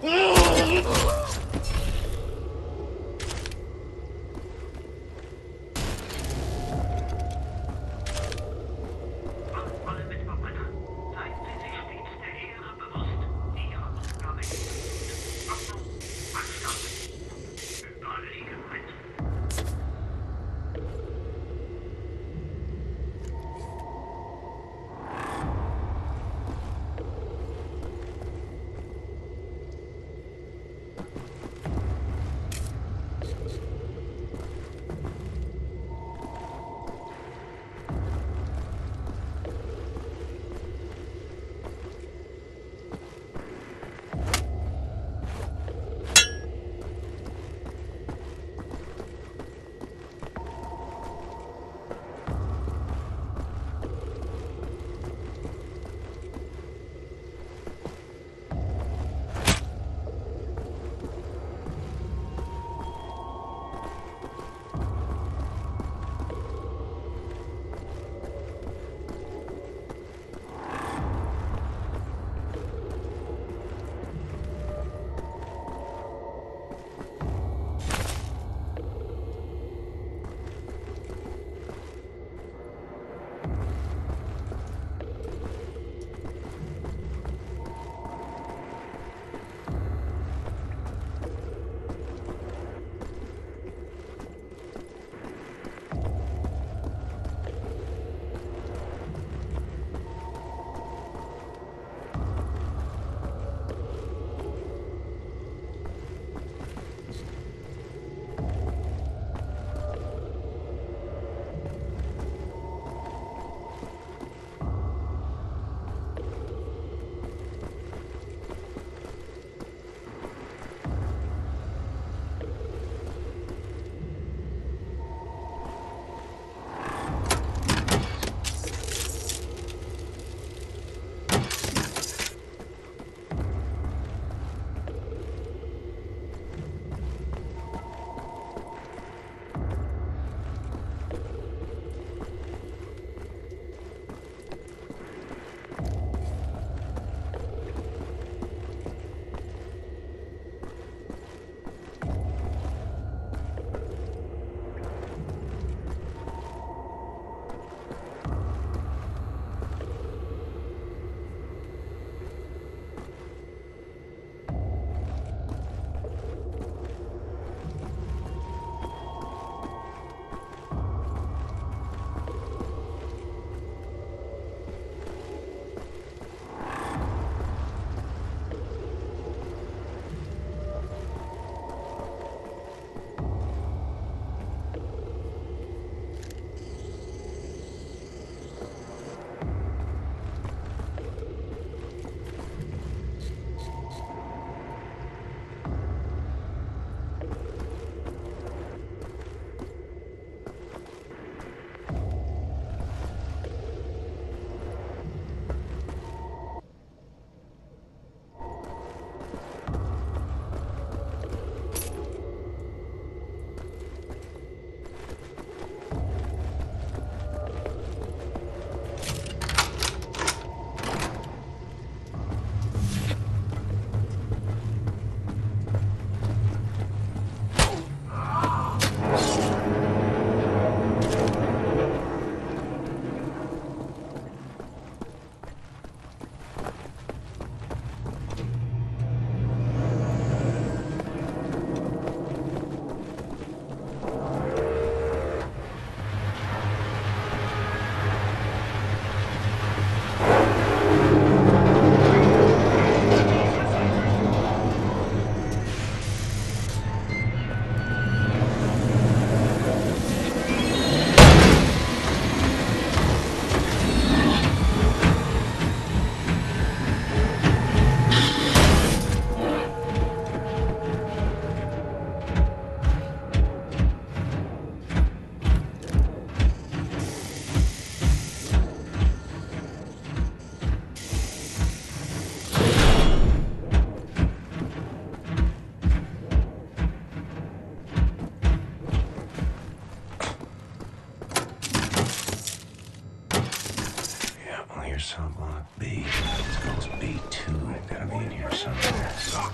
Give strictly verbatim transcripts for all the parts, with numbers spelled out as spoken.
Cell block B. It's supposed B two. Gotta be in here somewhere.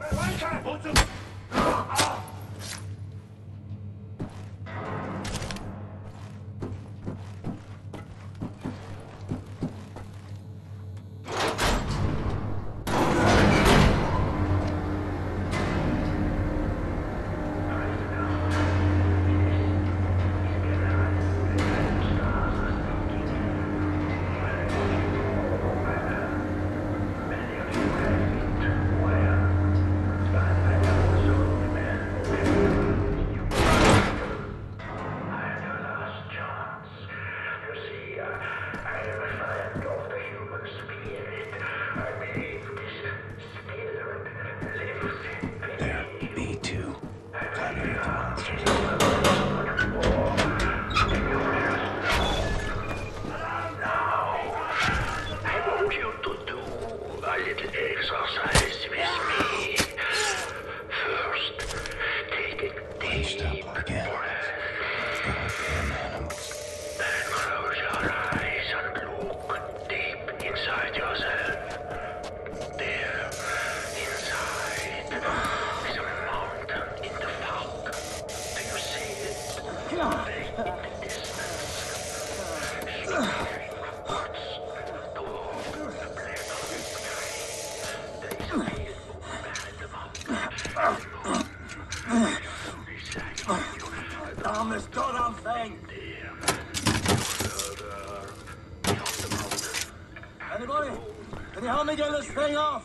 Anybody? Can you help me get this thing off?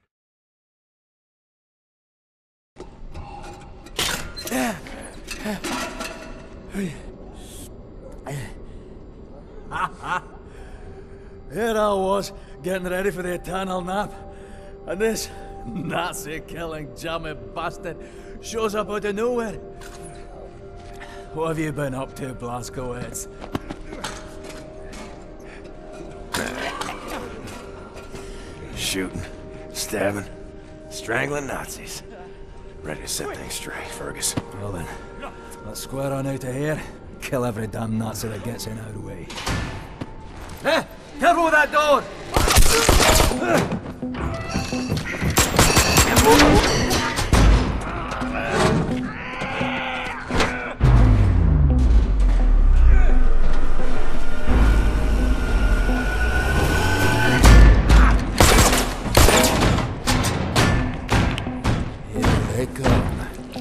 Here I was, getting ready for the eternal nap. And this Nazi-killing jammy bastard shows up out of nowhere. What have you been up to, Blazkowicz? Shooting, stabbing, strangling Nazis. Ready to set things straight, Fergus. Well then, let's square on out of here. Kill every damn Nazi that gets in our way. Hey! Careful with that door! Here they come.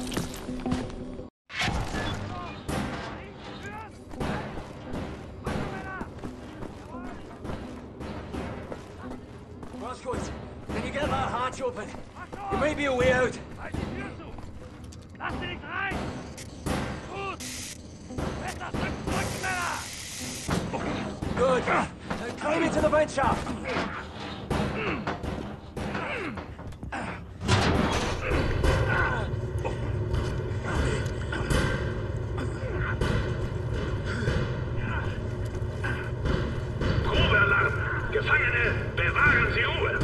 Can you get that hatch open? There may be a way out. Lass dich nicht rein! Gut! Besser drück schneller! Good. Now climb into the vent shaft. Probealarm! Gefangene, bewahren Sie Ruhe!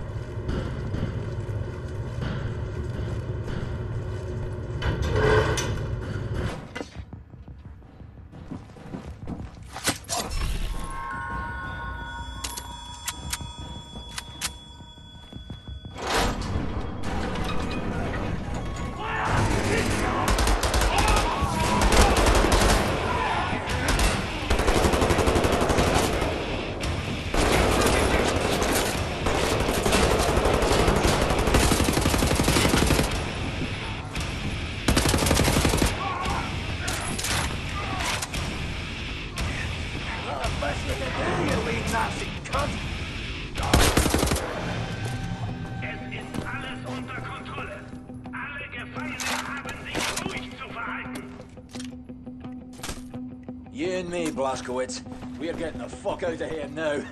You and me, Blazkowicz. We are getting the fuck out of here now.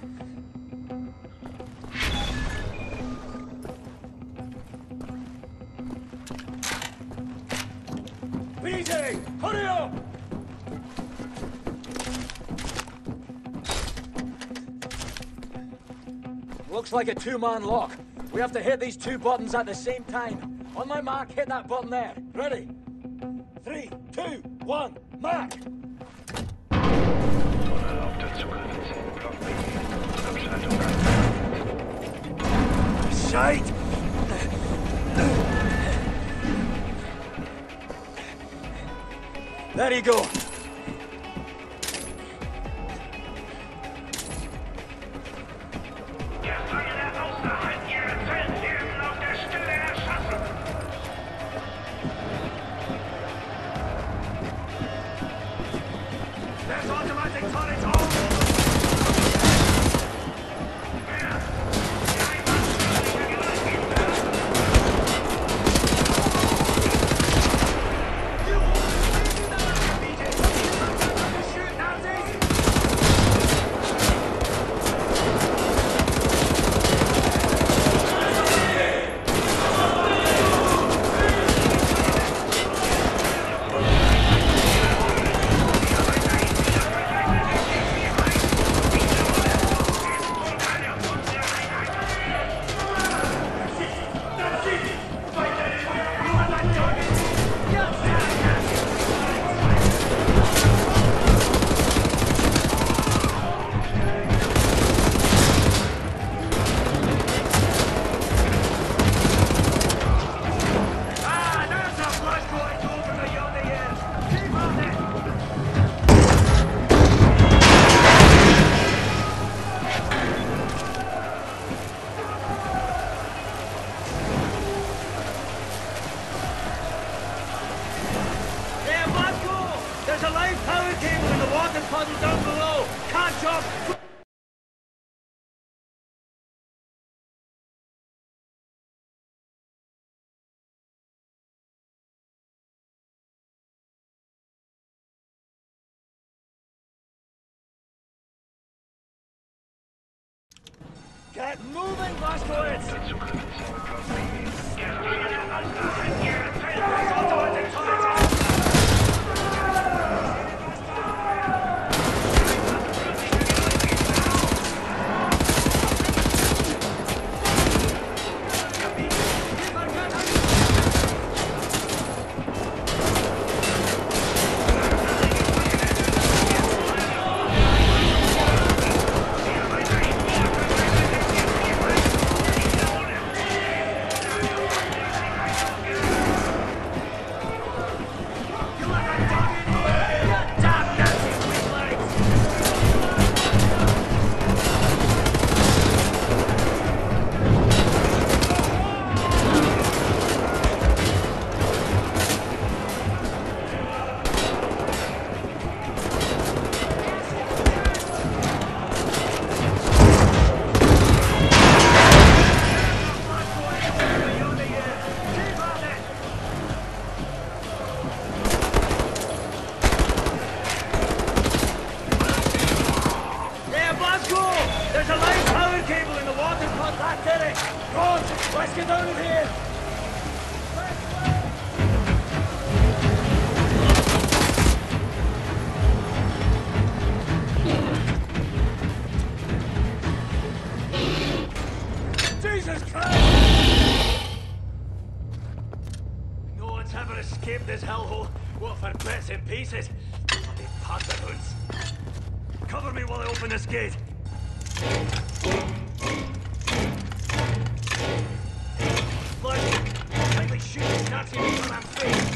P J! Hurry up! Looks like a two-man lock. We have to hit these two buttons at the same time. On my mark, hit that button there. Ready? Three, two, one, mark! Auf der zugehörigen Block B. Abschaltung. Shite! There you go. Gefangene außerhalb ihrer Zellen werden auf der Stelle erschossen. There's automatic turrets all over. There's a live power cable in the water puddle down below. Can't jump. Get moving, Blastoids! There's a live power cable in the water pump. That did it! Run! Let's get out of here! Jesus Christ! No one's ever escaped this hellhole. What for bits and pieces? Bloody pantaloons. Cover me while I open this gate. Blood, kindly shoot this Nazi when I'm free.